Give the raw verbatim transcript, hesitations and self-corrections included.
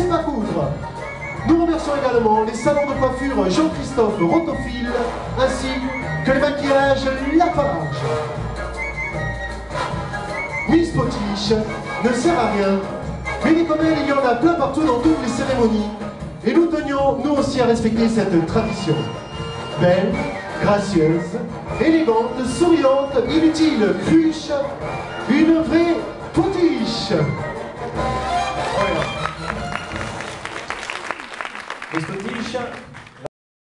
C'est pas coudre. Nous remercions également les salons de coiffure Jean-Christophe Rotophile ainsi que les maquillages Lafarge. Miss Potiche ne sert à rien, mais des comme elle, il y en a plein partout dans toutes les cérémonies. Et nous tenions, nous aussi, à respecter cette tradition. Belle, gracieuse, élégante, souriante, inutile, cruche, une vraie potiche.